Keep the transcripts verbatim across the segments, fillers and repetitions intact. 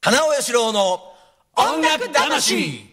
花尾義郎の音楽魂。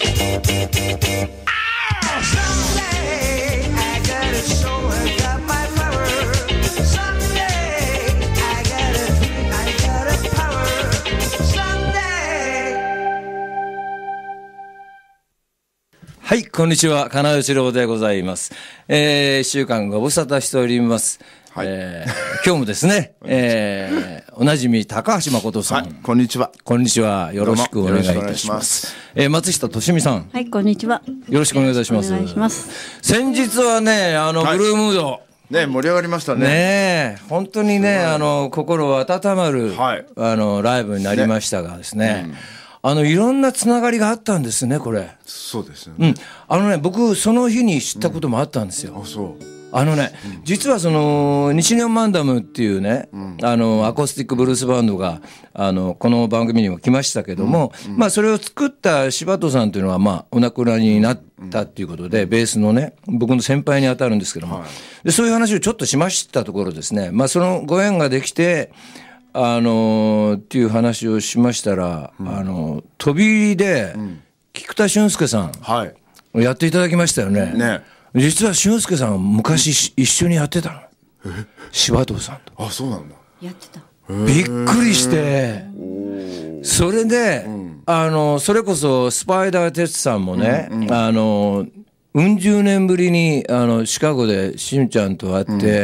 はい、こんにちは、金尾義郎でございます。えー、一週間ご無沙汰しております。はい、えー、今日もですね、えー、おなじみ高橋誠さん、はい、 こんにちは。 こんにちは。よろしくお願いいたします。えー、松下俊美さん。 はい、こんにちは。 よろしくお願いいたします。お願いします。先日はね、あの、はい、ブルームード。 ね、盛り上がりましたね。 ね、本当にね、あの、心温まる、はい、あの、ライブになりましたがですね。ね、うん、あのいろんなつながりがあったんですね、これ。 そうですよね。 うん、あのね、僕その日に知ったこともあったんですよ。 うん、あ、そう。 あのね、うん、実はその西日本マンダムっていうね、うん、あのアコースティックブルースバンドがあのこの番組にも来ましたけども、うんうん、まあそれを作った柴戸さんというのはまあお亡くなりになったっていうことで、うん、ベースのね僕の先輩に当たるんですけども、はい、でそういう話をちょっとしましたところですね、まあそのご縁ができて。あのー、っていう話をしましたら、うん、あの飛び入りで、うん、菊田俊介さん、はい、やっていただきましたよね。ね、実は俊介さん昔、うん、一緒にやってたの。柴戸さんと。 あ、そうなんだ。 やってた。 びっくりして、それで、うん、あのそれこそスパイダー哲さんもね、うんうん、あのうん十年ぶりにあのシカゴでしんちゃんと会って、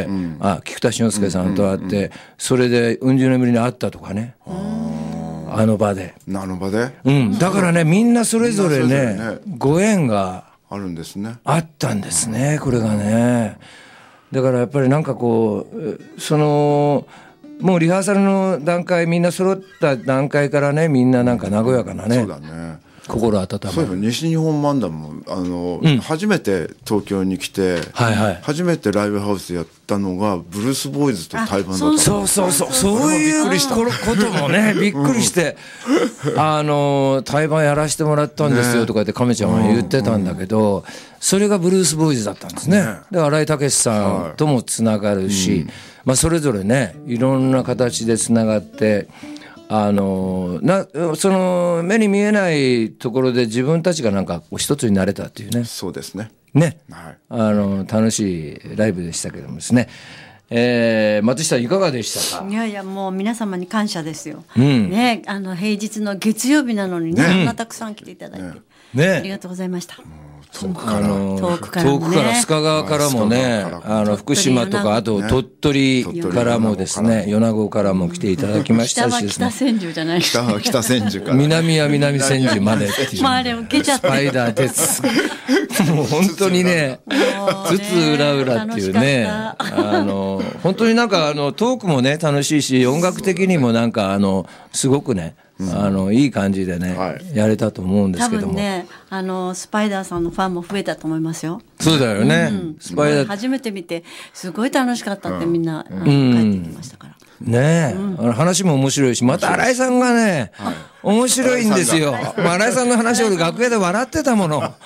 うんうん、あ菊田俊介さんと会って、うんうんうん、それでうん十年ぶりに会ったとかね、あの場であの場で、 うん、だからねみんなそれぞれ ね, れねご縁があるんですね。 あったんですね、これがね。だからやっぱりなんかこうそのもうリハーサルの段階みんな揃った段階からねみんななんか和やかなね、 そうだね、 心温まる。 そういえば西日本マンダムもあの、うん、初めて東京に来て、はいはい、初めてライブハウスやったのがブルースボーイズと対バンだった。 そうそうそうそう、そういうこともねびっくりして、うん、あの対バンやらせてもらったんですよとかって亀ちゃんは言ってたんだけど、うん、それがブルースボーイズだったんですね。で新井武さんともつながるし、はい、うん、まあ、それぞれねいろんな形でつながってあのなその目に見えないところで自分たちがなんか一つになれたっていうね。 そうですね。 ね、はい、あの楽しいライブでしたけどもですね、えー、松下いかがでしたか。 いやいやもう皆様に感謝ですよ、うん、ね、あの平日の月曜日なのにね、こんなたくさん来ていただいて、ねね、ありがとうございました。 遠くから、 遠くからね、 遠くから須賀川からもね、あの福島とかあと鳥取からもですね、米子からも来ていただきましたしですね。 北は北千住じゃない。 北は北千住から。 南は南千住までっていう。 まああれ受けちゃって。 スパイダー鉄。もう本当にね、つつ裏裏っていうね、あの本当になんかあのトークもね楽しいし、音楽的にもなんかあのすごくね。うん、あのいい感じでね、はい、やれたと思うんですけども、 多分ねあのスパイダーさんのファンも増えたと思いますよ。 そうだよね、うん、スパイダー初めて見てすごい楽しかったってみんな、うん、帰ってきましたから、 うん、ねえ、うん、あの話も面白いし、また新井さんがね、はい、面白いんですよ。新井さんの話を俺楽屋で笑ってたもの楽しか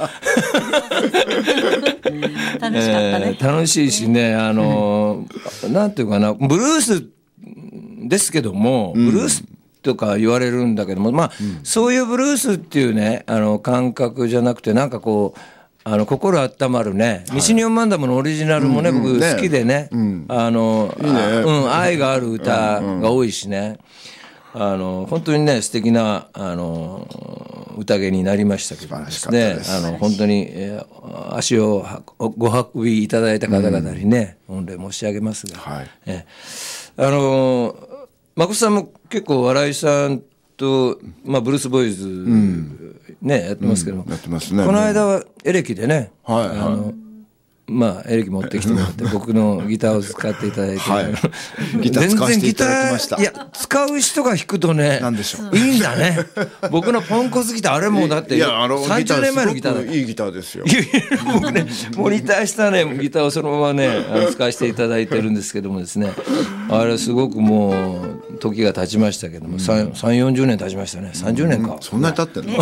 ったね、 えー、楽しいしね、あのなんていうかな、ブルースですけども、ブルースとか言われるんだけども、まあ、うん、そういうブルースっていうねあの感覚じゃなくて、なんかこうあの心温まるね、はい、西日本マンダムのオリジナルもね、うんうん、僕好きでね、うん、あのいいね、うん、愛がある歌が多いしね、あの本当にね素敵なあの宴になりましたけどですね、あの本当に、えー、足をご運びいただいた方々にね、うん、御礼申し上げますが、はい、えあの誠さんも結構笑いさんと、まあ、ブルースボーイズ、うん、ねやってますけども、 うん、やってますね。 この間はエレキでね、 はい、 あの、はい、まあエレキ持ってきてもらって僕のギターを使っていただいて、はい、 ギター使わせていただきました。 いや使う人が弾くとね、 なんでしょう、 いいんだね。僕のポンコツギターあれもうだってさんじゅうねんまえのギターだ。 いいギターですよ。 僕ねモニターしたねギターをそのままね使わせていただいてるんですけどもですね、あれすごくもう時が経ちましたけども、うん、さんじゅうよんじゅうねん経ちましたね。さんじゅうねんか、 うん、そんなに経ってんの、 うん、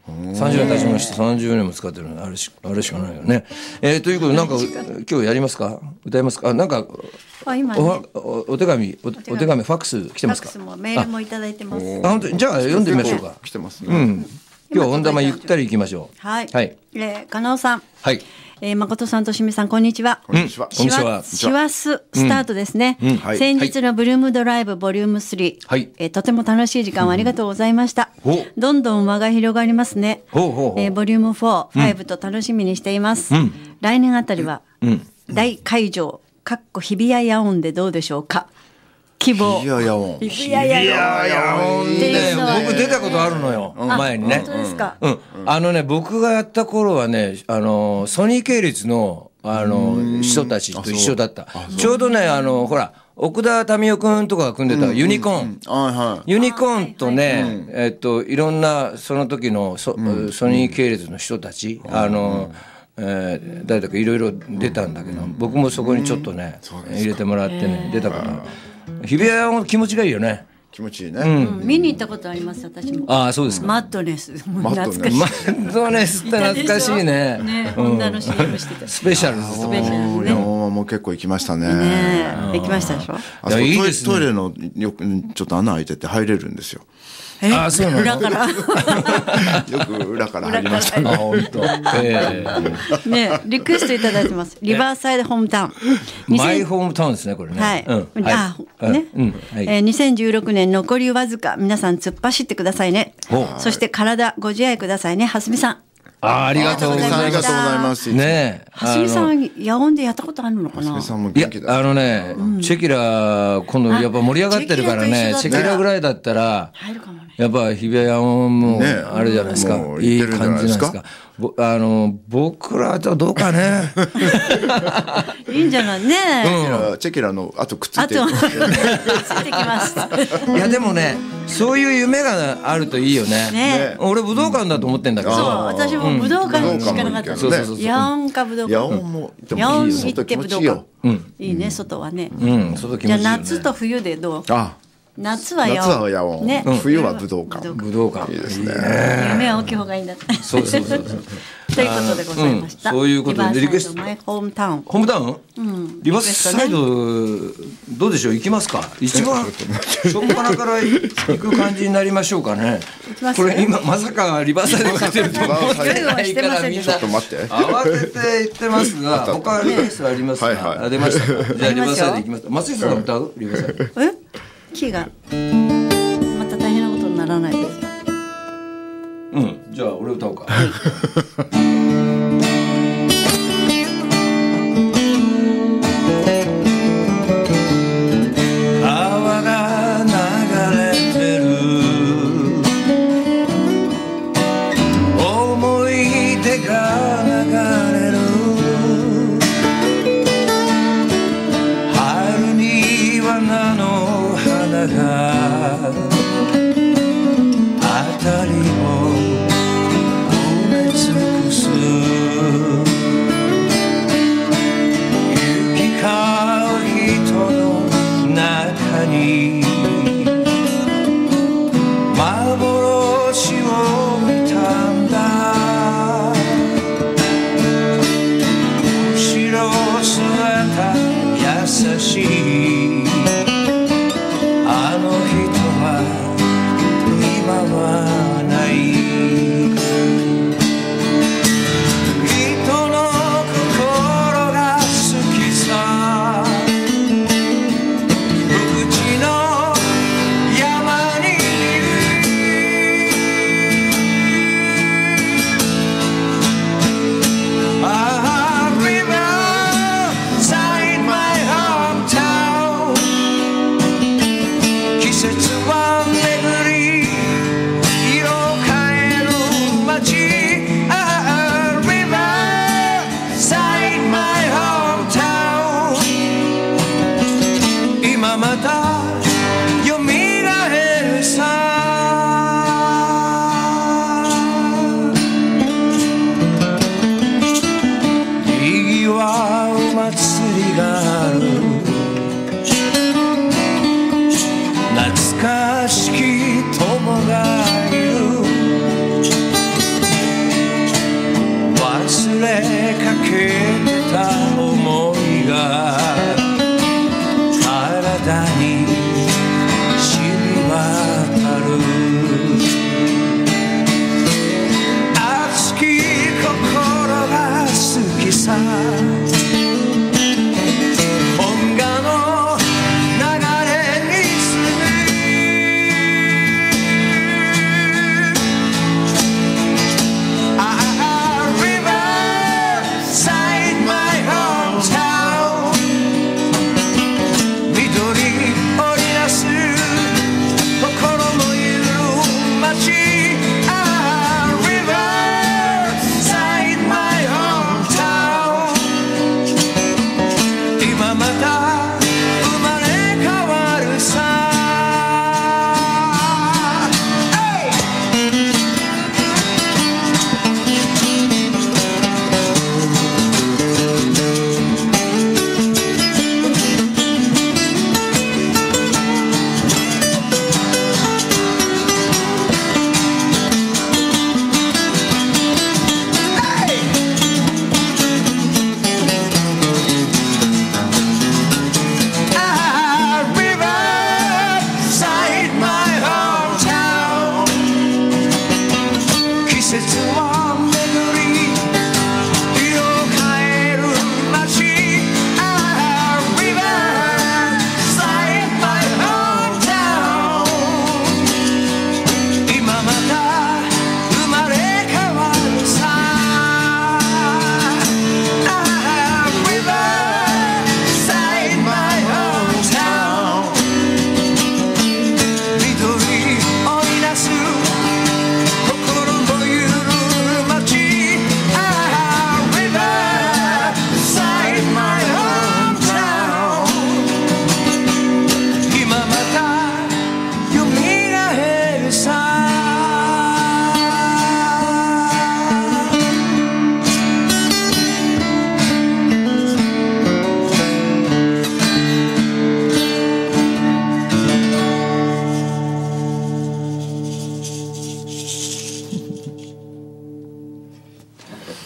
さんじゅうねん経ちました。さんじゅうねんも使ってるのあれしあれしかないよね。えー、ということでなんか今日やりますか？歌いますか？あ、なんかあ今、ね、 お, お, お手紙 お, お手紙ファックス来てますか？ ファックスもメールもいただいてます。 あ、本当にじゃあ読んでみましょうか。 来てますね。 うん。今日は温玉ゆったりいきましょう。 はい。 はい。 えー、加納さん。 はい。 えー、誠さんとしみさんこんにちは。 こんにちは。 師走師走スタートですね。 うんうんはい、 先日のブルームドライブボリュームスリー、はいえー、とても楽しい時間をありがとうございました。うん、どんどん輪が広がりますね。ほうほうほうえー、ボリュームフォー、ファイブと楽しみにしています。うん、来年あたりは、うん、大会場かっこ日比谷野音でどうでしょうか。希望。 日比谷野音。 日比谷野音ね、僕出たことあるのよ、うん、前にね。 本当ですか。 うん、あのね、僕がやった頃はね、あのソニー系列のあの人たちと一緒だった。ちょうどね、あのほら奥田民生君とかが組んでたユニコーン、ユニコーンとね、えっといろんなその時の ソ, ソニー系列の人たち、あの。えー、誰だかいろいろ出たんだけど、僕もそこにちょっとね、入れてもらってね、出たから日比谷も気持ちがいいよね。 気持ちいいね、 うん、見に行ったことあります私も。 ああそうですか。 マッドネスマッドネスって懐かしいね。 ね、ホンダの シーエム してた。 スペシャルズとかね。 もう結構行きましたね。 ね行きましたでしょ。 あそこいいですね。トイレのよくちょっと穴開いてて入れるんですよ。 あ、そうなの。 裏からよく裏から入りましたね。 あ、本当。ええね、リクエストいただいてます。リバーサイドホームタウン。 マイホームタウンですね、これね。 はい。うん、あ、ね。うん、はい、えー、にせんじゅうろくねん残りわずか、皆さん突っ走ってくださいね。そして体ご自愛くださいね、はすみさん。 あ、ありがとうございます。 ありがとうございます。 ね、 はすみさん野音でやったことあるのかな。 はすみさんもいや、あのね、チェキラ今度やっぱ盛り上がってるからね、チェキラぐらいだったらやっぱ日比谷野音もあれじゃないですか、いい感じじゃないですか。あの僕らとどうかね。 いいんじゃないね。 チェキラのあとくっついてきます。 いやでもね、そういう夢があるといいよね。俺武道館だと思ってんだけど。 そう、私も武道館しかなかった。野音か武道館。 野音も野音行って武道館。いいね、外はね。じゃあ夏と冬でどう？夏は野音、ね、冬は武道館。 武道館いいですね。 夢は大きい方がいいんだって。 そうそうそう。 ということでございました。 そういうことでリクエスト。 マイホームタウン。 ホームタウン？うん。リバーサイドどうでしょう、行きますか。一番初っ端から行く感じになりましょうかね。これ今まさかリバーサイドが来てると思ってないからみんな慌てて言ってますが、他リクエストありますか。出ました。じゃあリバーサイド行きます。松井さんが歌うリバーサイド。 え？キーがまた大変なことにならないですか。 うん、じゃあ俺歌おうか。川が流れてる、思い出が流れる、春には菜の花があたりを埋め尽くす、行き交う人の中に幻を見たんだ、後ろ姿優しいあの人は今はない、人の心が好きさ、福地の山にいる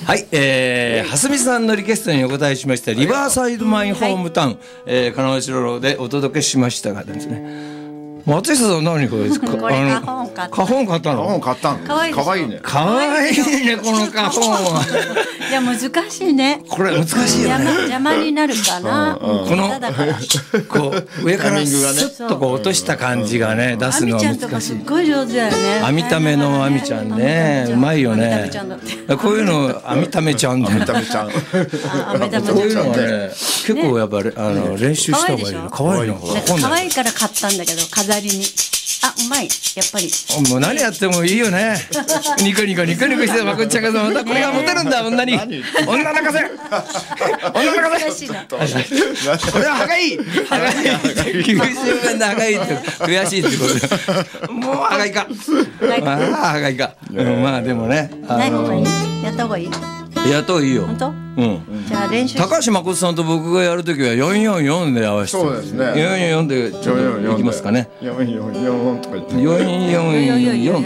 はい、えー、蓮見さんのリクエストにお答えしましたリバーサイドマイホームタウン、はい、えー、金城ロでお届けしましたがですね、松下さん何これですか？ これ花本買った。 花本買ったの？ 花本買ったの。 可愛い可愛いね。 可愛いねこの花本は。 いや難しいね。 これ難しいよね。 邪魔になるかな。 このこう上からスッとこう落とした感じがね出すのは難しい。 亜美ちゃんとかすっごい上手だよね。 亜美ための亜美ちゃんね、うまいよね。こういうの亜美ためちゃんだ。 亜美ためちゃん。 こういうのはね結構やっぱりあの練習した方がいいよ。可愛いの。 可愛いから買ったんだけど飾りに。あ、うまい、やっぱり。 もう何やってもいいよね。ニコニコニコニコしてまこっちゃかさ、またこれがモテるんだ、女に。女泣かせ。女泣かせ。これは歯がいい。歯がいい。九州弁で歯がいいって悔しいってことで。もう歯がいいか。ああ、歯がいいか。まあでもね。 ない方がいい。やった方がいい。 やった方がいいよ。 本当？ うん。 じゃあ練習。 高橋誠さんと僕がやるときは四四四で合わせて。 そうですね。 四四四でちょっといきますかね。 四四四とか言って。 四四四。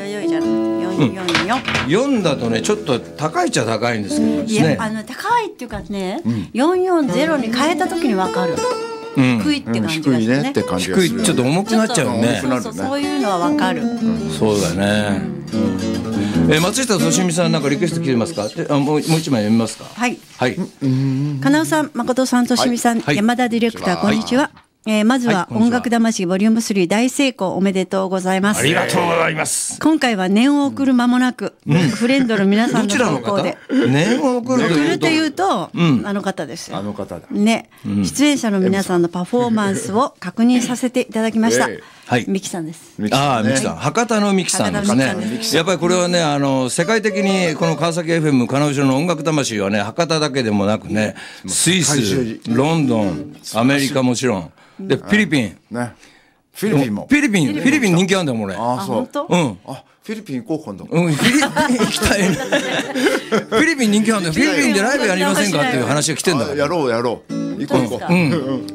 四だとねちょっと高いっちゃ高いんですけどですね。 いやあの高いっていうかね、四四ゼロに変えたときにわかる。低いって感じがするね。 低いちょっと重くなっちゃうね。 そうそういうのはわかる。 そうだね。えー、松下俊美さんなんかリクエスト来てますか？あ、もうもう一枚読みますか？ はい。 はい。 金尾さん、誠さん、俊美さん、はい、山田ディレクター、こんにちは。はいえー、まずは音楽魂ボリュームスリー大成功おめでとうございます。 ありがとうございます。 今回は念を送る間もなく、うん、フレンドの皆さんの投稿で念を送るというというと、うん、あの方ですよ。 あの方だ。 ね、うん、出演者の皆さんのパフォーマンスを確認させていただきました。えーはい、ミキさんです。 ああ、ミキさん、博多のミキさんですね。やっぱりこれはね、あの世界的にこの川崎 エフエム 金城の音楽魂はね、博多だけでもなくね、スイス、ロンドン、アメリカもちろん。でフィリピン、 ね、フィリピンもフィリピンフィリピン人気あるんだよもうね。 ああそう。 うん。 あフィリピン行こう今度。 うんフィリピン行きたい。フィリピン人気あるんだよ。フィリピンでライブやりませんかっていう話が来てんだから。 やろうやろう。行こう行こう。 うん。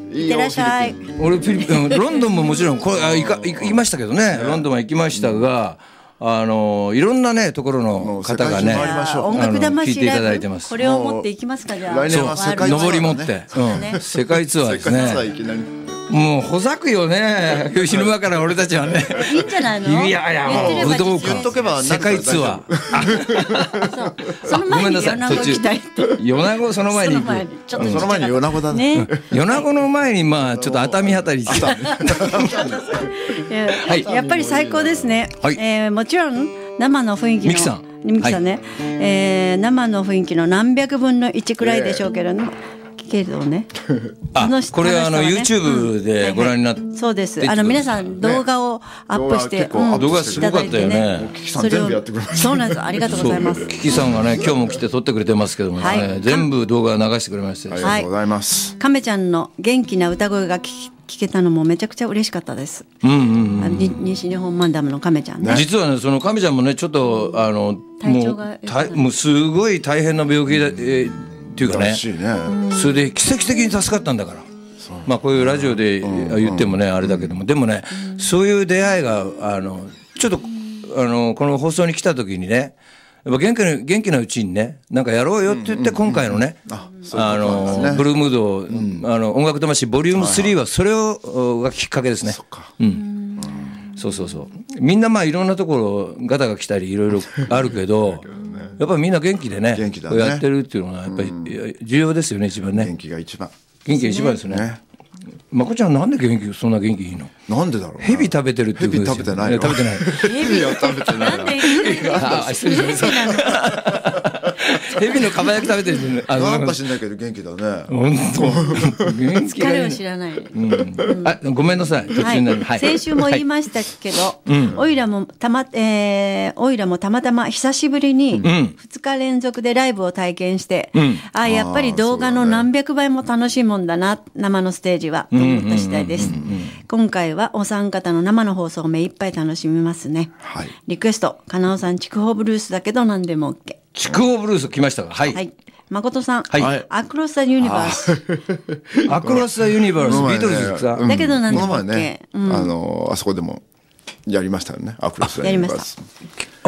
いってらっしゃい。 俺フィリピンロンドンももちろんこれあ行か行きましたけどね。ロンドンは行きましたが。あのいろんなねところの方がね音楽魂聞いていただいてます。 これを持っていきますかじゃあ。 来年は世界ツアー上り持って、うん、世界ツアーですね。もうほざくよね。昼間から俺たちはね。 いいんじゃないの？ いやいやもう武道館世界ツアー。その前に米子行きたいって。 米子その前に行く。 その前に米子だね。 米子の前にまあちょっと熱海あたり。 やっぱり最高ですね。えー、もちろん生の雰囲気のミキさん、 ミキさんね、はいえー、生の雰囲気の何百分の一くらいでしょうけど、ね、けどね。 あ、これはあの YouTube でご覧になって、うんはいはい、 そうです。あの皆さん動画をアップして、 動画,、うん、動画すごかったよね。 キキさん全部やってくれました。 そうなんです。ありがとうございます。 キキさんがね今日も来て撮ってくれてますけどもね、はい、全部動画流してくれました。 ありがとうございます。 亀ちゃんの元気な歌声が聞き聞けたのもめちゃくちゃ嬉しかったです。 うんうんうん、 西日本マンダムの亀ちゃんね。 実はねその亀ちゃんもねちょっとあの体調がもうもうすごい大変な病気で、えー、っていうかね。 ねそれで奇跡的に助かったんだから。まあこういうラジオで言ってもねあれだけどもでもねそういう出会いがあのちょっとあのこの放送に来た時にね。やっぱ元気な元気なうちにねなんかやろうよって言って今回のねあのブルームード、うん、あの音楽魂ボリュームスリーはそれをがきっかけですね。うん、そうそうそうみんなまあいろんなところガタが来たりいろいろあるけどやっぱりみんな元気でね元気だねやってるっていうのはやっぱり重要ですよね一番ね。 元気が一番元気が一番ですね。ねまこちゃんなんで元気そんな元気いいの？ なんでだろう。 ヘビ食べてるっていうヘビ食べてないよ。 食べてない。 ヘビは食べてない。 なんでヘビが？ あ、失礼しました。ヘビのかば焼き食べてる。 あのなんか知んないけど元気だね。 本当。元気。疲れを知らない。 うん。あ、ごめんなさい。途中になる。 はい。先週も言いましたけど、おいらもたまえおいらもたまたま久しぶりに二日連続でライブを体験して、あやっぱり動画の何百倍も楽しいもんだな生のステージはと思った次第です。今回はお三方の生の放送を目いっぱい楽しみますね。 はい、 リクエスト、金尾さん、筑豊ブルースだけど何でも OK。 筑豊ブルース来ましたか。はい。はい、 誠さん、 はい、 アクロス・ザ・ユニバース。 アクロス・ザ・ユニバース、ビートルズですか。 だけど何でも OK。 ね、うん、あのあそこでもやりましたよね。アクロス・ザ・ユニバース。 あ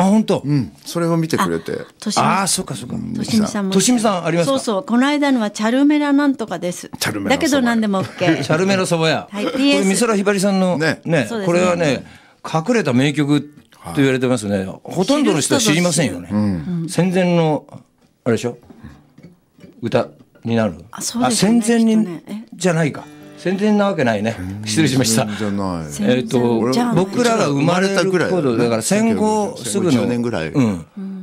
本当。 うん、それを見てくれて。 ああ、そうかそうか。 としみさんも。 としみさんありますか。 そうそう、この間のはチャルメラなんとかです。 チャルメラだけど何でも OK。 チャルメラそば屋。はい、ピーエス。これ美空ひばりさんのね、ね、これはね、隠れた名曲と言われてますね。ほとんどの人は知りませんよね。戦前のあれでしょ。歌になる。あ、そうですね。戦前にじゃないか。戦前なわけないね。失礼しました。えっと僕らが生まれる頃だから戦後すぐの。うん。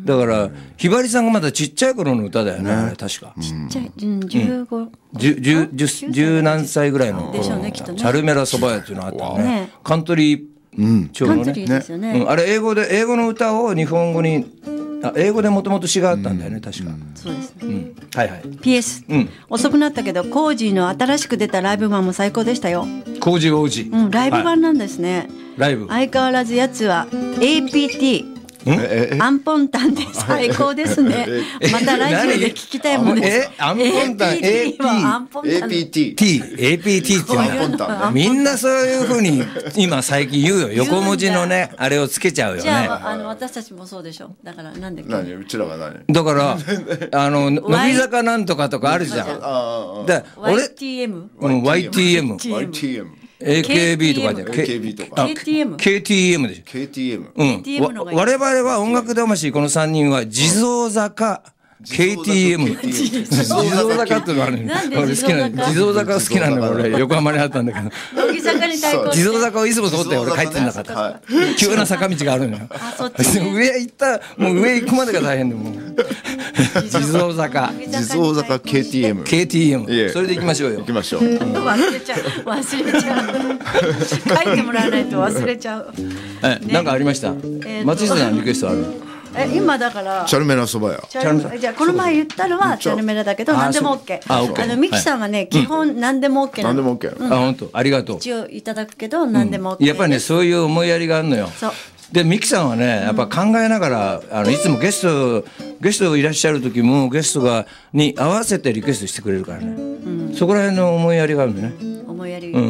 だからひばりさんがまだちっちゃい頃の歌だよね。確か。 ちっちゃい。十五。 十十十何歳ぐらいの。チャルメラそば屋っていうのがあったね。カントリー調のね。あれ英語で英語の歌を日本語に。英語でもともと詩があったんだよね、確か。 そうですね。 はいはい。 ピーエス、遅くなったけどコージーの新しく出たライブ版も最高でしたよ。 コージー王子。 うん、ライブ版なんですね。 ライブ。 相変わらずやつは エーピーティー。アンポンタンで最高ですね。またラジオで聞きたいもんです。 え、アンポンタン、エーピーティー、 エーピーティー、エーピーティー っていうのみんなそういうふうに今最近言うよ。横文字のね、あれをつけちゃうよね。じゃあ、あの私たちもそうでしょ。だからなんで。 何、うちらが何。 だからあの乃木坂なんとかとかあるじゃん。 で、俺 ワイティーエム、 うん ワイティーエム、 ワイティーエム。 エーケービー とかじゃん。 ケーケービー とか。 ケーティーエム。 ケーティーエム でしょ。 ケーティーエム。 うん。我々は音楽魂このさんにんは地蔵坂 ケーティーエム。地蔵坂っていうのがあるんだ。俺好きな地蔵坂好きなんだ俺横浜にあったんだけど。 乃木坂に対抗して。 地蔵坂をいつも通って俺帰ってんなかった。急な坂道があるのよ。 あ、そっち。 上行ったもう上行くまでが大変でもう。地蔵坂。 地蔵坂 ケーティーエム。 ケーティーエム。それで行きましょうよ。 行きましょう。 忘れちゃう。忘れちゃう。書いてもらわないと忘れちゃう。 え、なんかありました。松下さんのリクエストある。 え、今だからチャルメラそば屋。 じゃあこの前言ったのはチャルメラだけど何でも OK。あのミキさんはね基本何でも OK なの。 何でも OK。 あ、本当。ありがとう。 一応いただくけど何でも OK。 やっぱりねそういう思いやりがあるのよ。そう。でミキさんはねやっぱ考えながらあのいつもゲストゲストいらっしゃる時もゲストがに合わせてリクエストしてくれるからね。そこら辺の思いやりがあるんでね。 思いやり。 はい。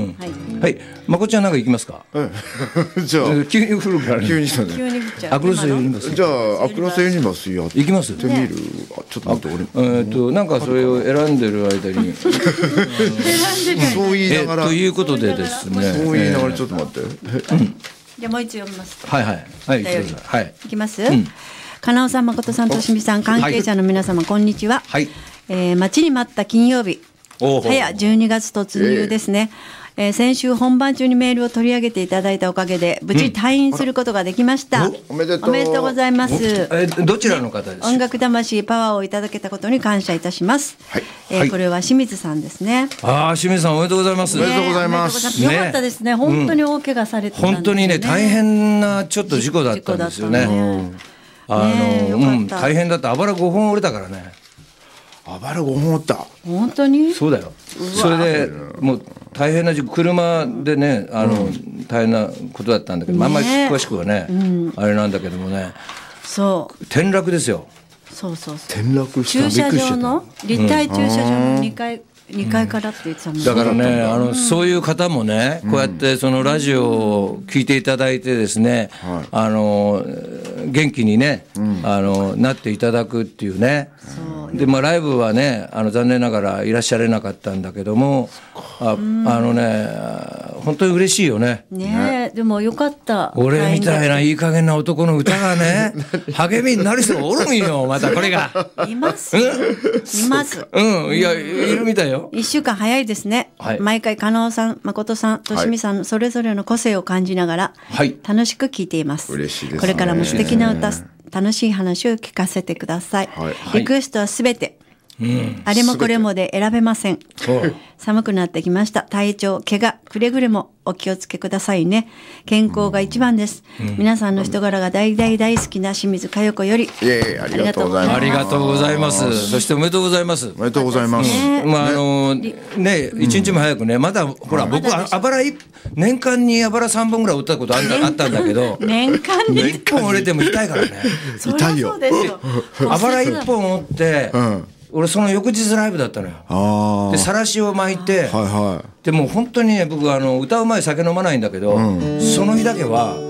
まこちゃんなんか行きますか。 じゃあ急に降るからね。 急にしたね。 急に降っちゃう。 アクロスユニバース。 じゃあアクロスユニバースやって行きます。 てみる。ちょっと待って俺。 えっとなんかそれを選んでる間に。 そう言いながら。 ということでですね。 そう言いながらちょっと待って。 じゃあもう一度読みます。 はいはいはい。はい。 いきます。かなおさん、まことさん、としみさん、関係者の皆様、こんにちは。 はい。 待ちに待った金曜日。早じゅうにがつ突入ですね。えー、先週本番中にメールを取り上げていただいたおかげで無事退院することができました、うん、 おめでとう、 おめでとうございます。 えどちらの方ですか。 音楽魂パワーをいただけたことに感謝いたします、はいえーはい、これは清水さんですね。 ああ清水さんおめでとうございます、 ね、おめでとうございます、 ね、よかったですね。本当に大怪我されてたんですね、 本当にね大変なちょっと事故だったんですよね。あの、ねうん、大変だった。あばらごほん折れたからね。 あばらごほん折った。 本当にそうだよ。それでもう大変な事故車でねあの、うん、大変なことだったんだけど、ね、あんまり詳しくはね、うん、あれなんだけどもねそう転落ですよ。 そうそうそう転落した駐車場の立体駐車場のにかい、うんにかいからって言ってたもん、 だからねあの、うん、そういう方もねこうやってそのラジオを聞いていただいてですね、うん、あの元気にね、うん、あのなっていただくっていうね。でまあ、ライブはねあの残念ながらいらっしゃれなかったんだけども あ, あのね本当に嬉しいよね。 ねえでもよかった。 俺みたいないい加減な男の歌がね励みになる人がおるんよ。またこれがいますいますうんいやいるみたいよ。 いっしゅうかん早いですね、はい、毎回加納さん誠さんとしみさんのそれぞれの個性を感じながら、はい、楽しく聴いています。 嬉しいですね。 これからも素敵な歌楽しい話を聞かせてください、はい、リクエストはすべて、うん、あれもこれもで選べません。寒くなってきました。体調怪我くれぐれもお気をつけくださいね。健康が一番です、うん、皆さんの人柄が大大大好きな清水佳代子より、いえいえありがとうございます。 ありがとうございます。そしておめでとうございます。 おめでとうございます、 ねまああのね、一日も早くねまだほら、うん、僕はあばら年間にあばらさんぼんぐらい折ったことあったんだけど年間にいっぽん折れても痛いからね痛いよ。 あばらいっぽん折って、うん俺その翌日ライブだったのよ。でさらしを巻いて、はいはい、でもう本当にね僕あの歌う前酒飲まないんだけど、うん、その日だけは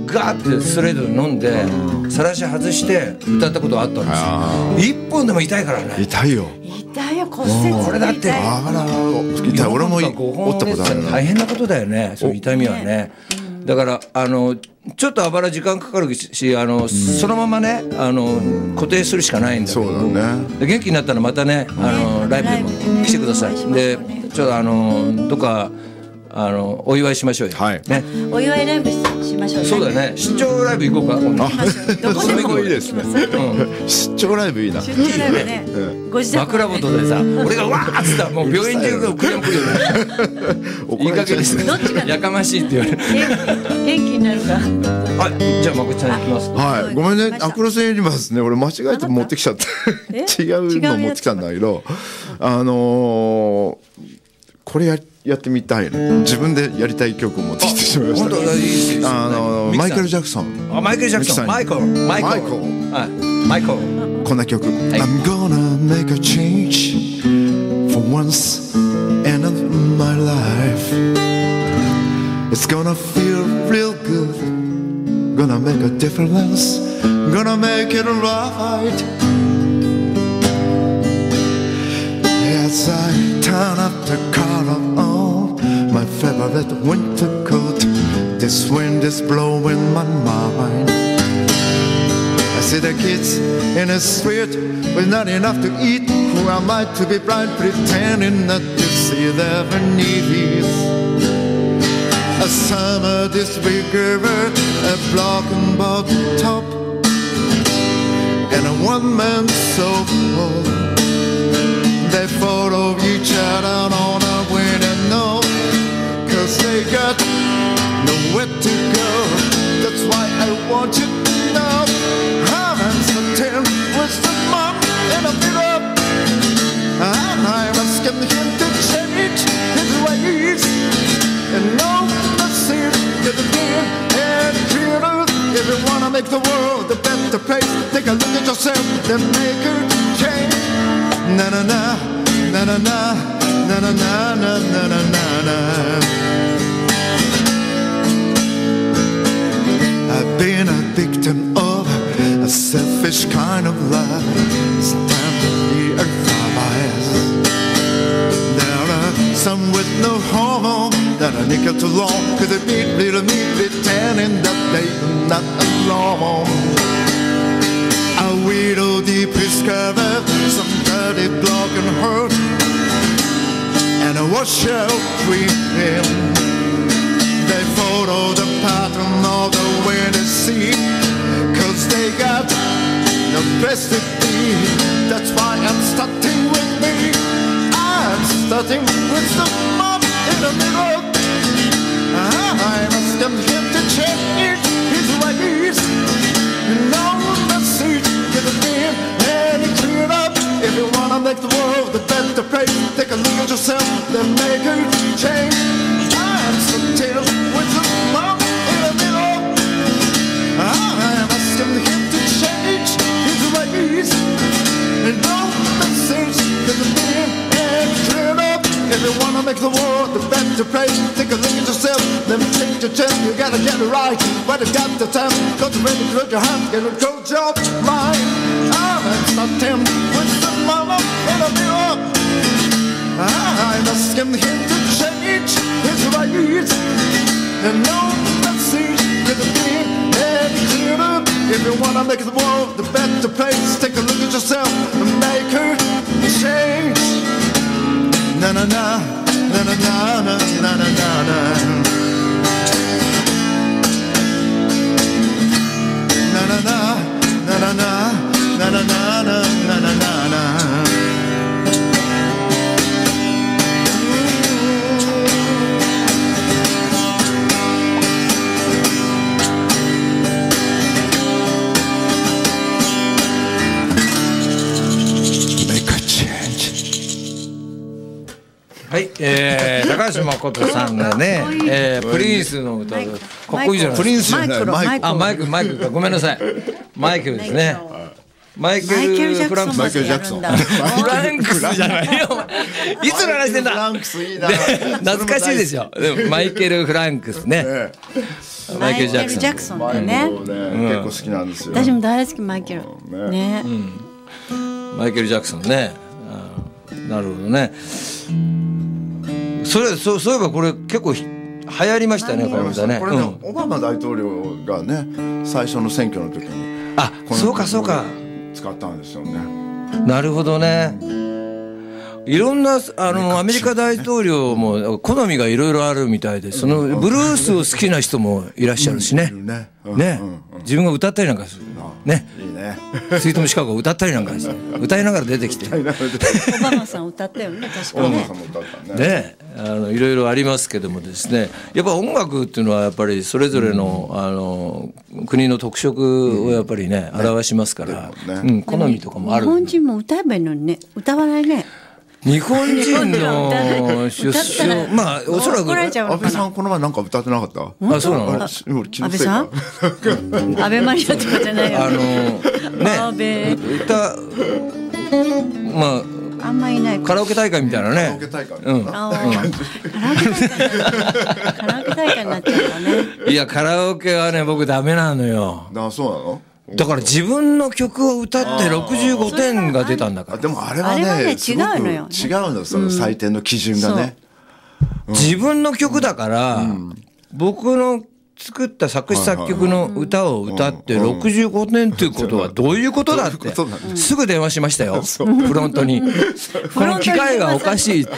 ガーってストレートで飲んでさらし外して歌ったことがあったんですよ。一本でも痛いからね。 痛いよ。 痛いよ骨折。 これだってあら痛い。俺も折ったことある。 大変なことだよね。その痛みはね。だからあのちょっとあばら時間かかるし、あの、うん、そのままねあの固定するしかないんだけど、 そうだね、 で元気になったらまたねあのライブでも来てください。でちょっとあのどっかあのお祝いしましょうよ、はいね、 お祝いライブしましょうね。 そうだね、出張ライブ行こうか。 行きましょう。どこでもいいですね、うん、出張ライブいいな。 出張ライブね、うん、ご自宅枕元でさ俺がわーっつったらもう病院中がクレーム来るよねいい加減ですね、やかましいって言われる。 元気になるか。 はい、じゃあまこちゃん行きます。 はい、ごめんね、アクロスエニバスね、俺間違えて持ってきちゃって違うの持ってきたんだけど、あのー、これややってみたいね。自分でやりたい曲を持ってきてしまいました。あのマイケル・ジャクソン。 あ、マイケル・ジャクソン。マイコル。マイコル。はい。マイコル。 こんな曲。I'm gonna make a change for once in my life. It's gonna feel real good. Gonna make a difference. Gonna make it right. As I turn up the collar on my favorite winter coat, this wind is blowing my mind. I see the kids in the street with not enough to eat. Who am I to be blind, pretending not to see their needs? A summer disfigured, a broken bottle top, and a one-man soap. They follow each other on a winter note, cause they got nowhere to go. That's why I want you to know I'm certain with the mom in the middle, and I'm asking him to change his ways and no message to the being and clearer. If you wanna make the world a better place, take a look at yourself and make a change. Na na na, na na na, na na na, na na na na. I've been a victim of a selfish kind of love. It's time to be a bias. There are some with no home that are nickel too long, cause they beat little me pretending that they're not alone. A widow deep discovered some dirty broken hurt, and a washout dream. They follow the pattern of the winter sea, cause they got no place to be. That's why I'm starting with me. I'm starting with the mom in the middle. I'm asking him to change his ways. No message to the being and clear up. If you wanna make the world a better place, take a look at yourself, then make a change. I'm starting with the mom in the middle. I'm asking him to change his ways. And no message to the being and clear up. If you wanna make the world a better place, take a look at yourself, then change your chest. You gotta get it right, but you got the time. Go to ready, put your hand, get a coach your mind. I'm starting with the mama in the middle. I'm asking him to change his ways. And no message to the being any clearer. If you wanna make the world a better place, take a look at yourself and make her change. Na na na, na na na, na na na na na. Na na na, na na na, na na na na, na na na na. はい、えー、高橋誠さんがね、えー、プリンスの歌でかっこいいじゃないですか。 プリンスじゃないマイク。 あ、マイクマイクごめんなさい。マイケルですね。マイケル・フランクス。 マイケル・ジャクソン。フランクスじゃないよ。いつの話してんだ。 フランクスいいな。 懐かしいでしょ。でもマイケル・フランクスね。 マイケル・ジャクソン。 ジャクソンだよね。 結構好きなんですよ。 私も大好きマイケル。ね。 マイケル・ジャクソンね。なるほどね。それそうそういえばこれ結構流行りましたねこの歌ね。 これね、オバマ大統領がね最初の選挙の時にあそうかそうか使ったんですよね。 なるほどね。いろんなあのアメリカ大統領も好みがいろいろあるみたいで、そのブルースを好きな人もいらっしゃるしね。ね、自分が歌ったりなんかするね。いいね。スイートムシカゴを歌ったりなんかして歌いながら出てきて。 オバマさん歌ったよね確かにね。 ね、あのいろいろありますけどもですね。やっぱ音楽っていうのはやっぱりそれぞれのあの国の特色をやっぱりね表しますから、うん好みとかもある。 日本人も歌えばいいのにね歌わないね。 日本人の出身、まあおそらく安倍さんこの前なんか歌ってなかった？ あ、そうなの？ 安倍さん？安倍マリアとかじゃないよ。 あのね、歌まああんまいない。 カラオケ大会みたいなね。 カラオケ大会。 うん。 カラオケ大会になっちゃうからね。 いやカラオケはね僕ダメなのよ。 あ、そうなの？ だから自分の曲を歌ってろくじゅうごてんが出たんだから。 でもあれはね、違うのよ。違うのその採点の基準がね。 自分の曲だから僕の作った作詞作曲の歌を歌ってろくじゅうごてんっていうことはどういうことだってすぐ電話しましたよフロントに。この機械がおかしい。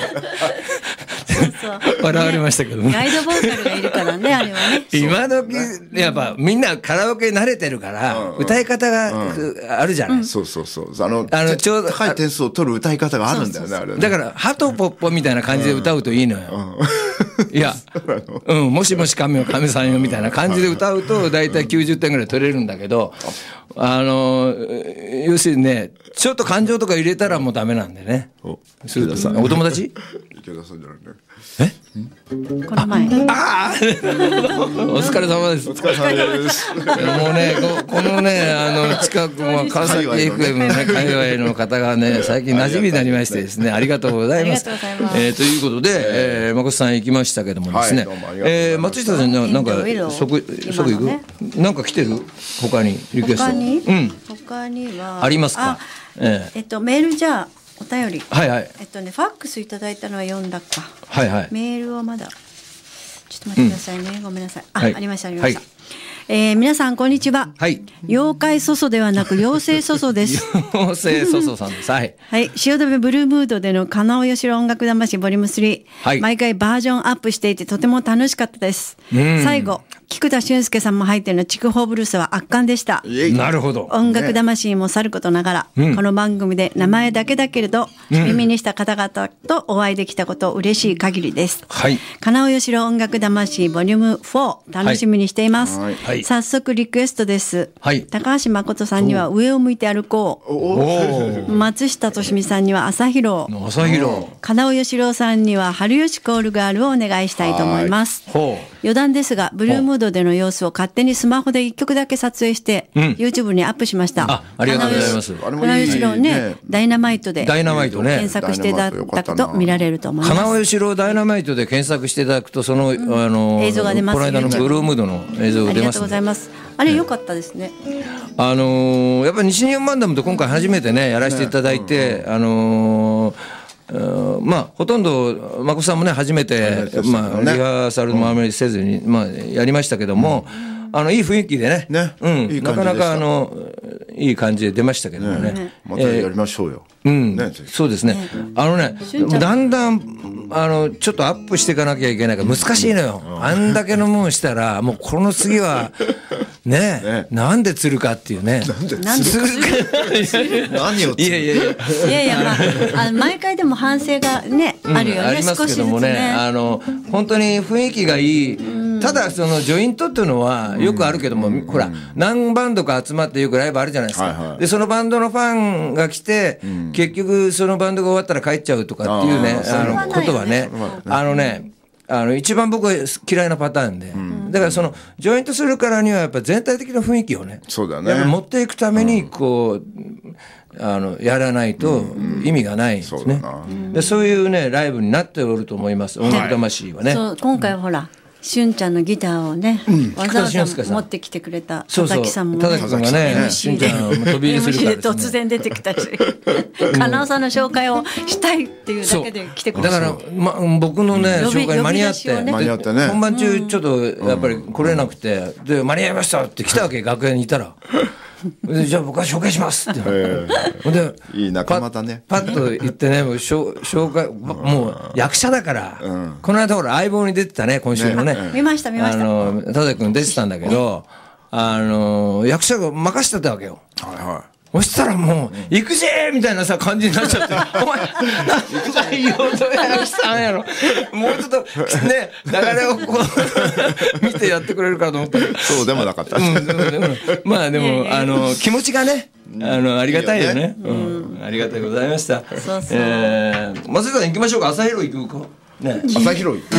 笑われましたけどね。 ガイドボーカルがいるからねあれはね。 今時やっぱみんなカラオケ慣れてるから歌い方があるじゃない。 そうそうそう。あのちょうど高い点数を取る歌い方があるんだよねあれ。 だからハトポッポみたいな感じで歌うといいのよ。いや、うん、もしもし神よ神さんよみたいな感じで歌うと大体きゅうじゅってんぐらい取れるんだけど、あの要するにねちょっと感情とか入れたらもうダメなんでね。するとさお友達？ 池田さんじゃないね。 え？ この前。 ああ、お疲れ様です。 お疲れ様です。 もうねこ、このねあの近くも川崎 エフエム のね界隈の方がね最近馴染みになりましてですねありがとうございます。えー、ということで、えー、まこさん行きましたけどもですね。はい、えー、松下さんなんか即即行く？なんか来てる？他にリクエスト。 他に？ うん。 他にはありますか？ えー、えっとメールじゃあ。お便り、 はいはい、 えっとねファックスいただいたのは読んだか、 はいはい、 メールをまだちょっと待ってくださいね、うん、ごめんなさい。あ、はい、ありましたありました。はい、えー、皆さんこんにちは。はい、妖怪そそではなく妖精そそです。 妖精そそさんです。はい。 はい、汐留ブルームードでの金尾義郎音楽魂ボリュームスリー、はい、毎回バージョンアップしていてとても楽しかったです。最後菊田俊介さんも入っているの筑豊ブルースは圧巻でした。 なるほど。 音楽魂もさることながら、ね、この番組で名前だけだけれど、うん、耳にした方々とお会いできたこと嬉しい限りです。はい、金尾義郎音楽魂ボリュームフォー楽しみにしています。はいはい、早速リクエストです。はい、高橋誠さんには上を向いて歩こう。お松下俊美さんには朝広。 朝広。 金尾義郎さんには春吉コールガールをお願いしたいと思います。余談ですがブルームードでの様子を勝手にスマホで一曲だけ撮影して、うん、YouTube にアップしました。 あ、ありがとうございます。 金尾義郎ね、ダイナマイトでダイナマイトね検索していただくと見られると思います。 金尾義郎ダイナマイトで検索していただくとその、うん、あの映像が出ます。 この間のブルームードの映像が出ます、ね。ありがとうございます。あれ良かったですね。 あのー、やっぱり西日本マンダムと今回初めてねやらせていただいて、ねうんうん、あのーまあほとんど眞子さんもね初めて、まあ、リハーサルもあまりせずに、まあ、やりましたけども、うん、あのいい雰囲気でね、ねうん、いいなかなかあのいい感じで出ましたけどもね、ねまたやりましょうよ、 えーうんね、そうですね、ねあのねだんだんあのちょっとアップしていかなきゃいけないから難しいのよ、うん、あんだけのもんしたらもうこの次はねえ、ね、なんで釣るかっていうね。 なんで釣るか。何を釣る。 いやいやいや。いやいや、まあ、あの毎回でも反省がね、うん、あるよね。 ありますけどもね、ねあの本当に雰囲気がいい。うん、ただそのジョイントっていうのはよくあるけども、うん、ほら何バンドか集まってよくライブあるじゃないですか。はいはい、でそのバンドのファンが来て、うん、結局そのバンドが終わったら帰っちゃうとかっていうね、あのことはね、あのね。あの一番僕は嫌いなパターンで、うん、だからそのジョイントするからにはやっぱ全体的な雰囲気をね、 そうだね、 やっぱ持っていくためにこう、うん、あのやらないと意味がないですね、うん、そうでそういうねライブになっておると思います、音楽魂はね、 そう今回はほらしゅんちゃんのギターをね、うん、わざわざ持ってきてくれた田崎さんもね、 田崎さんがね、しゅんちゃん飛び入りするからですね、 突然出てきたし、かなおさんの紹介をしたいっていうだけで来てくれた。 だから、ま、僕のね、うん、紹介間に合って、 ね、間に合ってね、 本番中ちょっとやっぱり来れなくて、で間に合いましたって来たわけ、楽屋にいたら。じゃあ僕は紹介しますって、えー、でいい仲間だね。 パッと言ってね、もう紹介、もう役者だから、うん、この間ほら相棒に出てたね、今週のね、 ね、見ました見ました、 あの田崎君出てたんだけど、あの役者が任せてたわけよ。はいはい。そしたらもう、行くぜみたいなさ、感じになっちゃって、お前、何言おうとやしたんやろ。もうちょっと、ね、流れをこう、見てやってくれるかと思ったら。 そうでもなかった。うん、 まあでも、あの、気持ちがね、あの、ありがたいよね。うん。ありがとうございました。そうそう。えー、松井さん行きましょうか。朝広行くか。ね。 朝広行く。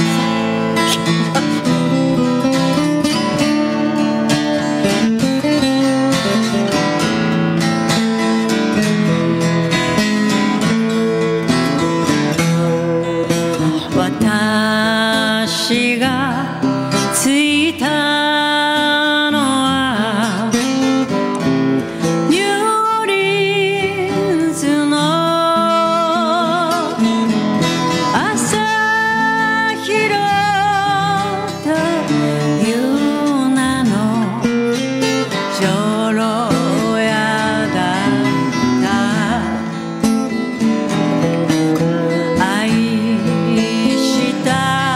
私がついたのはニューオリンズの朝広という名の女郎屋だった愛した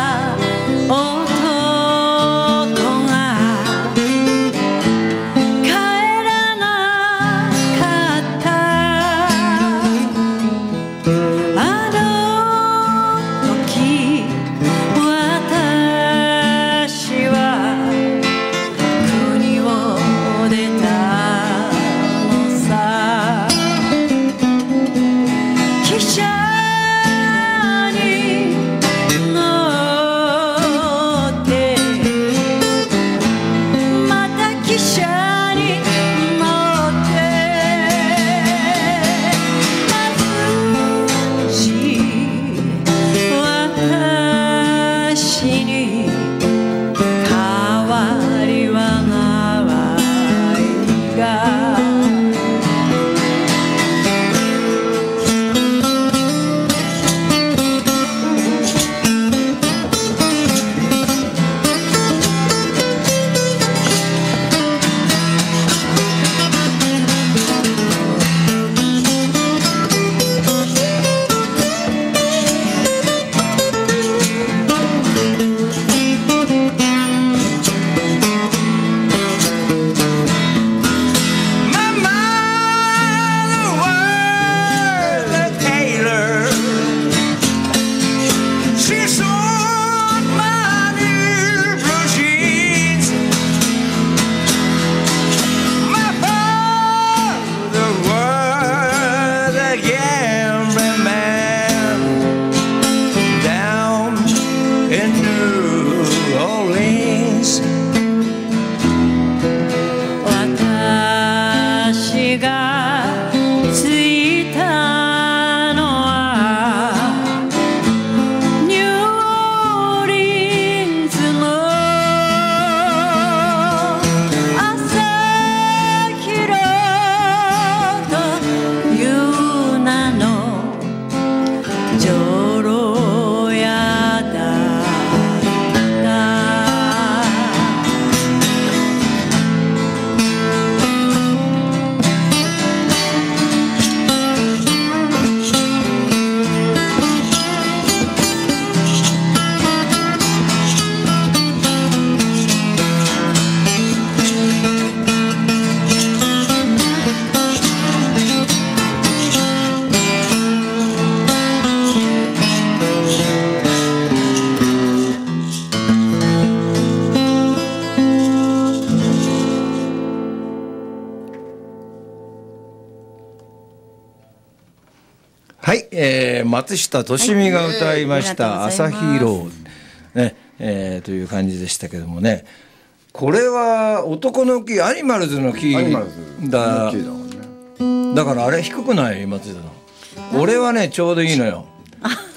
はい、えー、松下俊美が歌いました「朝日ロー」ね、えー、という感じでしたけどもね、これは男のキー、アニマルズのキーだ、だからあれ低くない松下さん。俺はねちょうどいいのよ。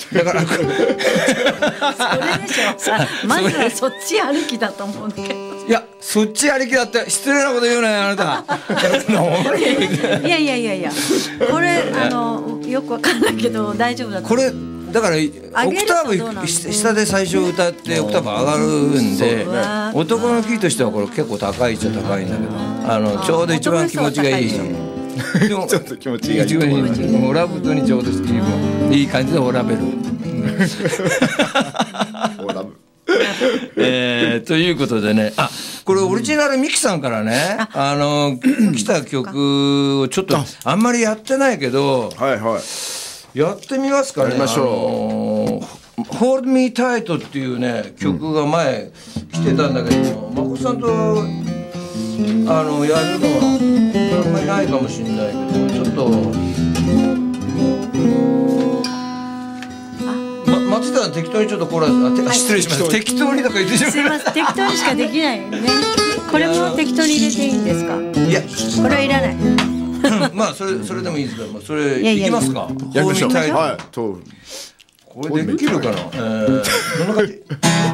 だからそれでしょさまずはそっち歩きだと思うんだけどいやそっちありきだって失礼なこと言うねあなたいやいやいやいやこれあのよくわかんないけど大丈夫だとこれだからオクターブ下で最初歌ってオクターブ上がるんで男のキーとしてはこれ結構高いっちゃ高いんだけどあのちょうど一番気持ちがいいでもちょっと気持ちがいい一番いいオラブとにちょうどいい感じでオラベルオラブえー、ということでねあこれオリジナルミキさんからね、うん、あの来た曲をちょっとあんまりやってないけどはいはいやってみますかね。 やりましょう。Hold Me Tight っていうね曲が前来てたんだけど、まこさんとあのやるのはあんまりないかもしれないけど、ちょっと、ま、松田さん適当にちょっとコーラス、あ、失礼しました。適当にとか言ってしまいすいません、適当にしかできないよね。これも適当に入れていいんですか。 いや、 これはいらない。 まあそれそれでもいいですけど、まあ、それいきますか。 やりましょう。 はい。 とこれできるかな。えー、どんな感じ。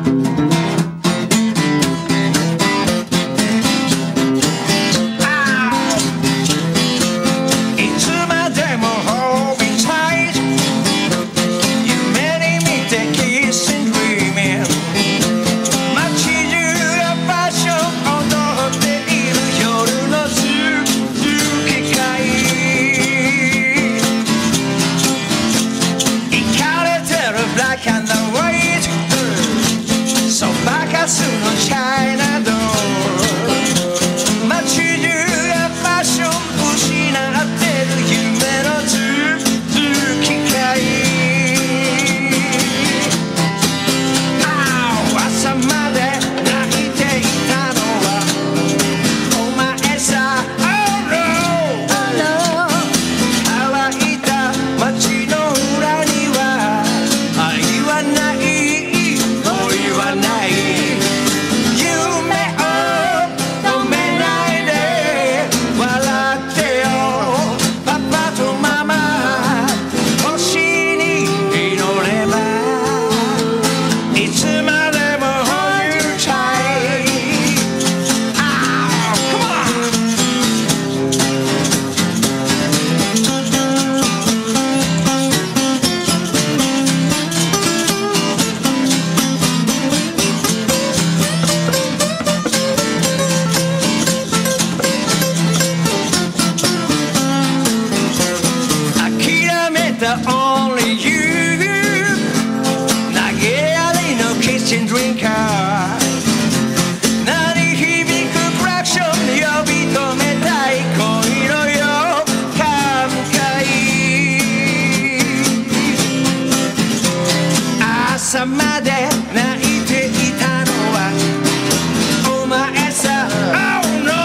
朝まで泣いていたのはお前さ Oh no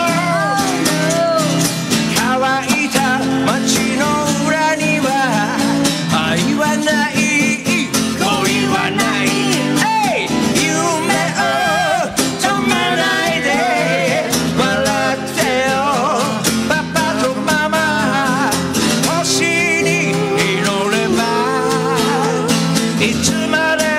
乾いた街の裏には愛はない恋はない、hey! 夢を止めないで笑ってよパパとママ星に祈ればいつまで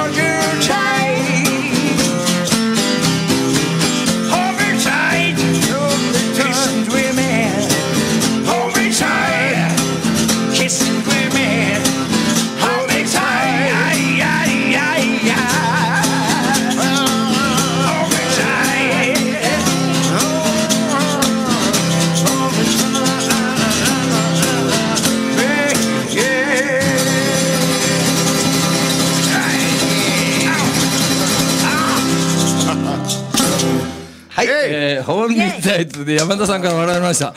はい、えー、ホールミッドナイトで山田さんから笑いました。はい。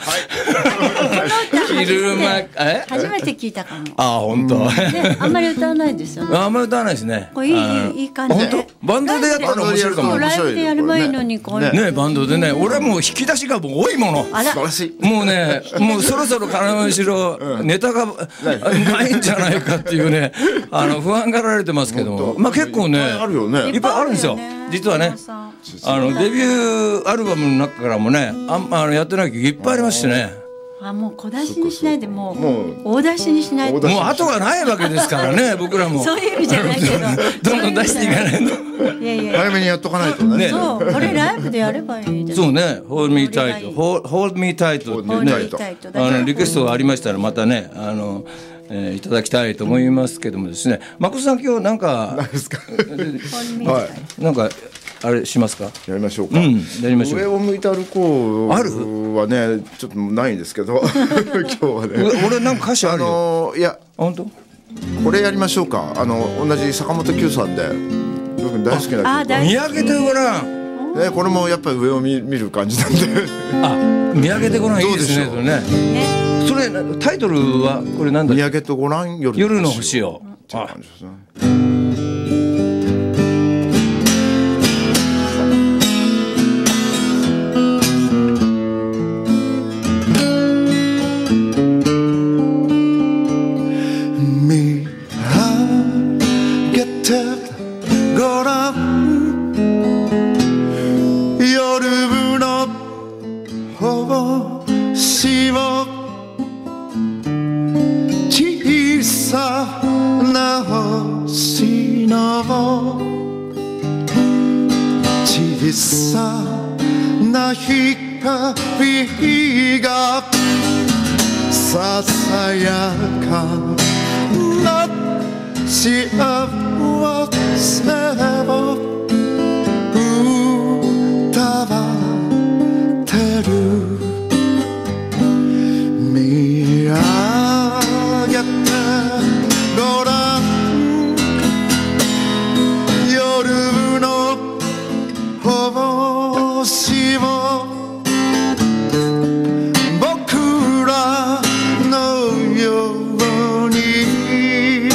昼間、え？ 初めて聞いたかも。 あ、本当。 あんまり歌わないですよね。 あんまり歌わないですね。 これいいいい感じで。 本当？バンドでやったら面白いかも。 ライブでやればいいのにこれ。 ね、バンドでね、俺もう引き出しがもう多いもの。 素晴らしい。 もうね、もうそろそろ金後ろネタがないんじゃないかっていうね、あの不安がられてますけども、まあ結構ね、 あるよね。 いっぱいあるんですよ。実はね。あのデビューアルバムの中からもね、ああのやってない曲いっぱいありますしね。 あ、もう小出しにしないで、もう大出しにしないと、 もう後がないわけですからね、僕らもそういう意味じゃないけどどんどん出していかないと、 いやいや早めにやっとかないとね。 そう、これライブでやればいいです。 そうね、Hold Me Tight、Hold Me Tight ってね、あのリクエストがありましたらまたね、あのえー、いただきたいと思いますけどもですね、誠さん今日なんか何ですかはい、なんかあれしますか。 やりましょうか、 うん、やりましょう。 上を向いて歩こうあるはねちょっとないんですけど今日はね俺なんか歌詞あるよ。 あのー、いや本当これやりましょうか。あの同じ坂本九さんで僕大好きな曲、 見上げてごらん、 ね、これもやっぱり上を 見, 見る感じなんであ、見上げてごらんいいですね。それね、それタイトルはこれなんだ。 見上げてごらん夜の星を。 夜の星を。 っていう感じですね。小さな光がささやかな幸せを歌ってる。見上げてごらん夜の星を。僕らのように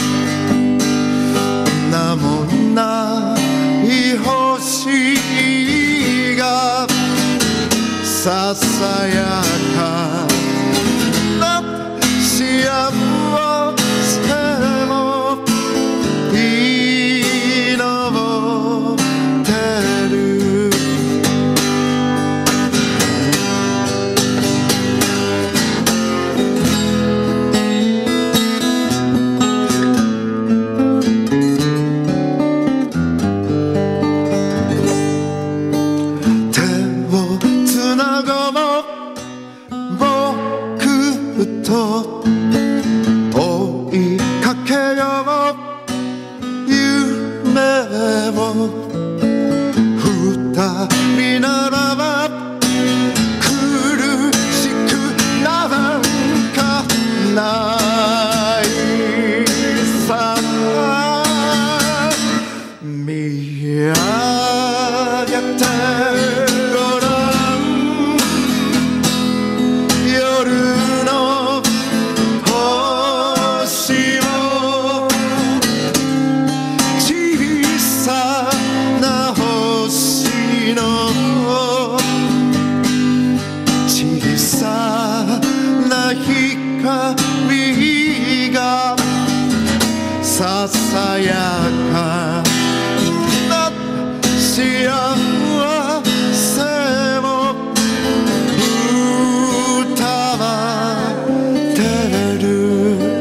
名もない星がささやかな幸せを祈ってる。手をつなごう僕と追いかけよう夢を。二人ならば苦しくなんかないさ。見上げてごらん夜の星を。小さな星の小さな光がささやかな幸せを歌ってる。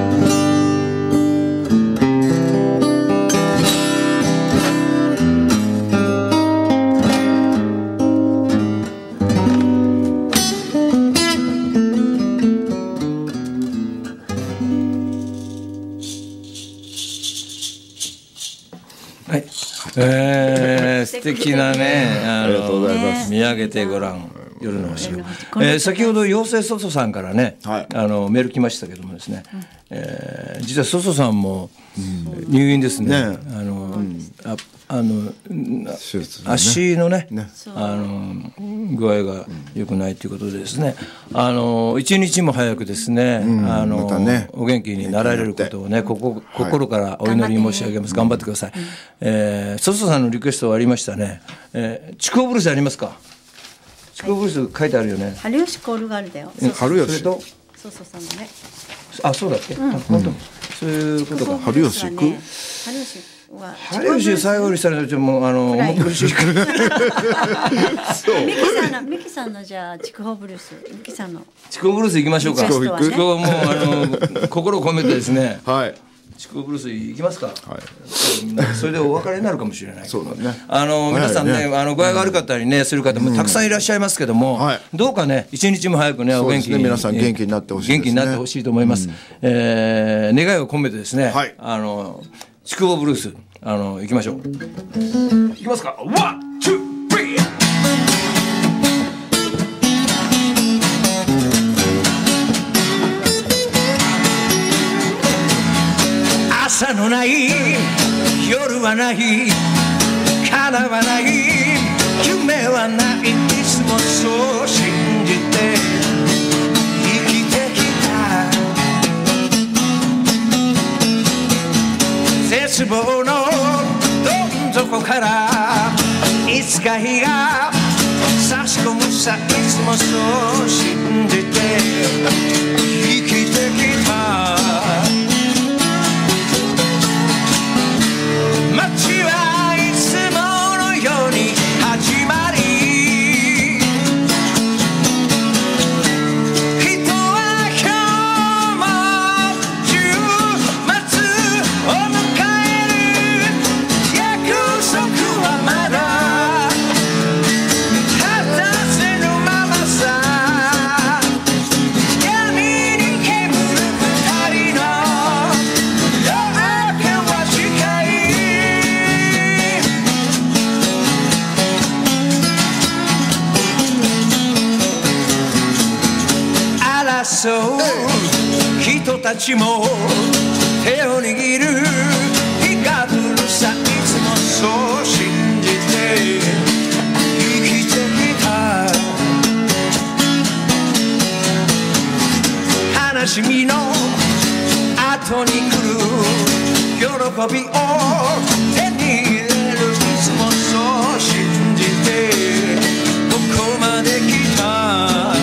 はい、えー、素敵なね、あありがとうございます。 見上げてごらん夜の星を、えー、先ほど妖精ソソさんからね、はい、あのメール来ましたけどもですね、うん、えー、実はソソさんも入院ですね。ね、あの、うん、ああの足のね、ね、あの具合が良くないということでですね、あの一日も早くですね、うん、あのまね、お元気になられることをね、ここ心からお祈り申し上げます。頑張ってください。えー、ソソさんのリクエストはありましたね。えー、筑後ブルースありますか？筑後ブルース書いてあるよね。 春吉コールがあるだよ。 春吉。 それとソソさんのね。 あ、そうだっけ？うん、あ、本当。そういうことか。 春吉行く？ 春吉。 春吉最後にしたらちょっともうあの重苦しいから。 ミキさんのミキさんのじゃあ筑豊ブルースミキさんの筑豊ブルース行きましょうか。筑豊はもうあの心を込めてですね。 はい。 筑豊ブルース行きますか。 はい。 それでお別れになるかもしれない。 そうだね。 あの皆さんね、あの具合が悪かったりねする方もたくさんいらっしゃいますけども、どうかね一日も早くねお元気に皆さん元気になってほしいですね。 元気になってほしいと思います。え願いを込めてですね。あの筑豊ブルースあの行きましょう。行きますか。ワン、ツー、スリー。朝のない夜はない叶わない夢はないいつもそう信じて生きてきた絶望のどん底からいつか日が差し込むさいつもそう信じて生きてきた街はいつものように始まり人は今日も週末を迎える約束はまだ果たせぬままさ闇に煙る二人の夜明けは近い争う人たちも手を握る日が来るさいつもそう信じて生きてきた悲しみの後に来る喜びを手に入れるいつもそう信じてここまで来た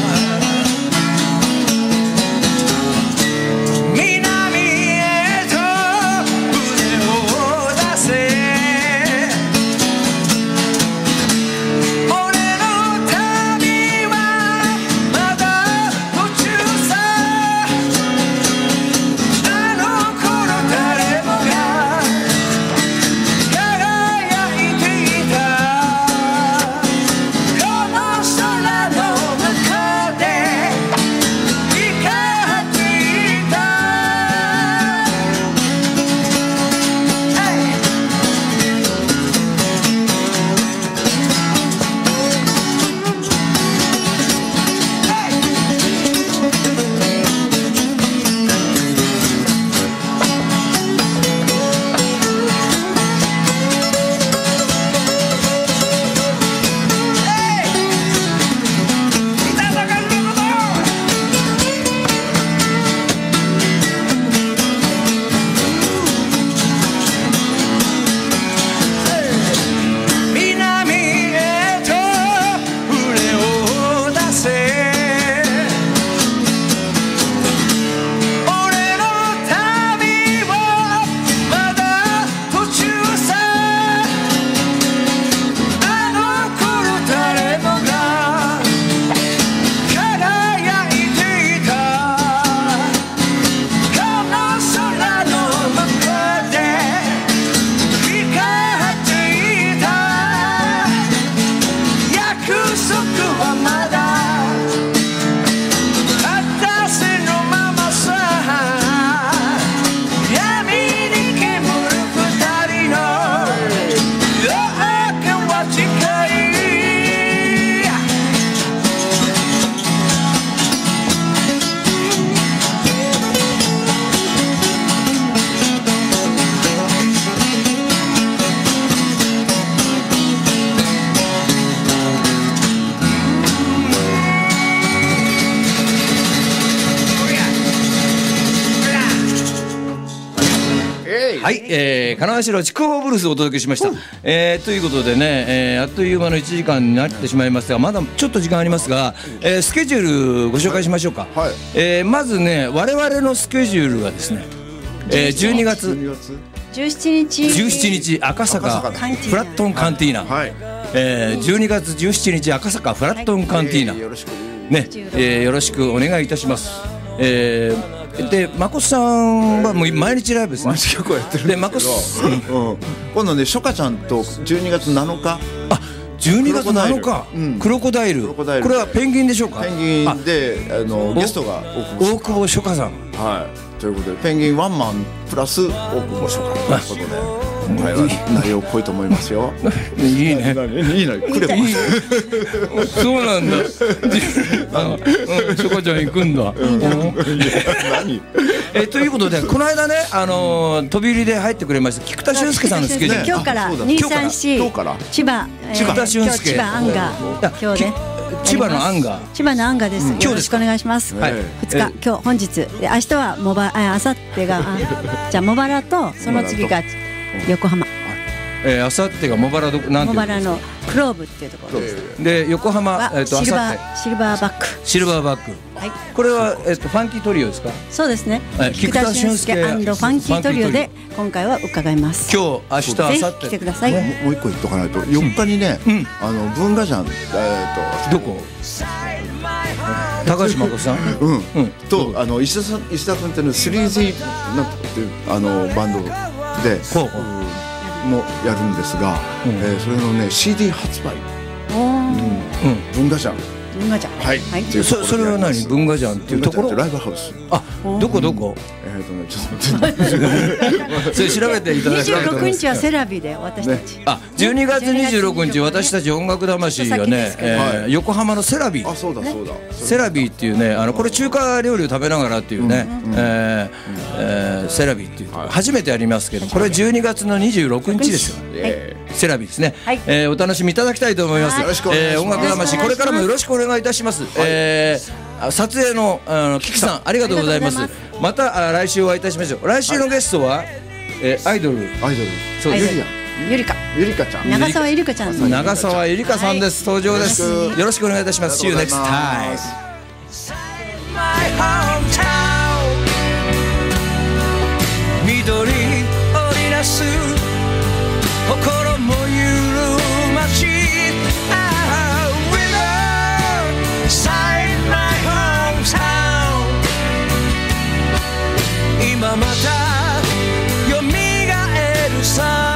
はい、えー、金城筑豊ブルースをお届けしました、えー、ということでね、えー、あっという間のいちじかんになってしまいますがまだちょっと時間ありますが、えー、スケジュールご紹介しましょうか、はい、えー、まずね我々のスケジュールはですね、えー、じゅうにがつじゅうしちにちじゅうしちにち赤坂フラットンカンティーナ、はいえー、じゅうにがつじゅうしちにち赤坂フラットンカンティーナ、はい、よろしくね、えー、よろしくお願いいたします。えー、でまこさんはもう毎日ライブですね。 毎日結構やってるんですけど、うん、今度ねショカちゃんとじゅうにがつなのか、 あじゅうにがつなのかクロコダイル、これはペンギンでしょうか。 ペンギンであのゲストが大久保ショカさん、 はいということでペンギンワンマンプラス大久保ショカということで今回は内容濃いと思いますよ。 いいね。いいね。 来れば。 そうなんだ。あの、うん、ショカちゃん行くんだ。 何？ えということでこの間ねあの飛び入りで入ってくれました菊田俊介さんのスケジュール。 今日からにさんし千葉菊田俊介。 千葉アンガー今日ね。 千葉のアンガー。 千葉のアンガーです。よろしくお願いします。はい。ふつか今日本日で明日はモバああさってがじゃあモバラとその次が横浜。 えー、あさってが茂原どなんていう茂原のクローブっていうところです。 で横浜えっ、ー、とシルバーシルバーバックシルバーバック。はい。これはえっ、ー、とファンキートリオですか。 そうですね。はい、菊田俊介&ファンキートリオで今回は伺います。 今日明日明後日来てください。 もう一個言っとかないとよっかにね、うん、あの文化じゃんえっ、 ー、とどこ？高橋真子さん、 うん、うん、とあの石田さん石田君っていうの スリージー なんていうあのバンドで。ほうほうもやるんですが、うんえー、それのね シーディー 発売、うんうん、文化じゃん文化じゃんはい、はい、 そ, それは何文化じゃんっていうところライブハウスあどこどこ、 うん、えっ、ー、とねちょっと待ってそれ調べていただきたいと思います。 にじゅうろくにちはセラビで私たち、 ね、あじゅうにがつにじゅうろくにち私たち音楽魂がね、えーはい、横浜のセラビあそうだそうだセラビっていうねあのこれ中華料理を食べながらっていうね、うんえーえー、セラビっていう、はい、初めてやりますけどこれじゅうにがつのにじゅうろくにちですよ、はいセラビですね、はいえー、お楽しみいただきたいと思います。 よろしくお願いします。 えー、音楽魂これからもよろしくお願いいたします。はいえー、撮影のあのキキさんありがとうございます。またあ来週お会いいたしましょう。来週のゲストは、はいえー、アイドルアイドルそうですゆりかゆりかちゃん長澤ゆりかちゃん長澤ゆりかさんです、はい、登場です。よろしくお願いいたします。 See you next time。 緑織りなす心も揺るまし Ah, river inside my hometown 今またよみがえるさ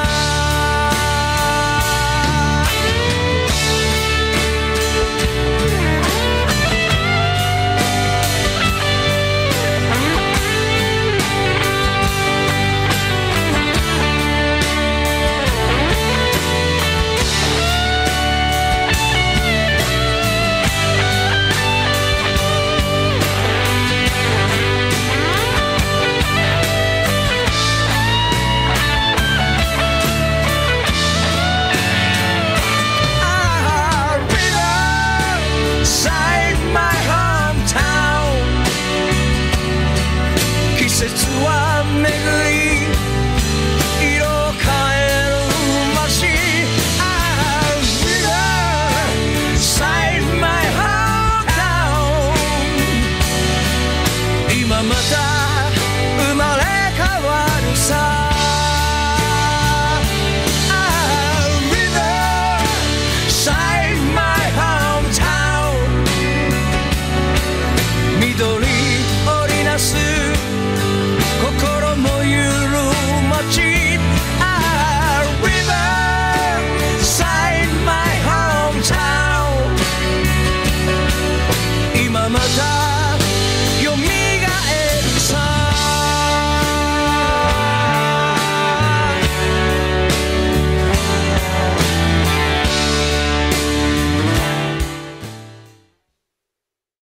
季節は巡り色を変える街 Ah, river inside my hometown 今また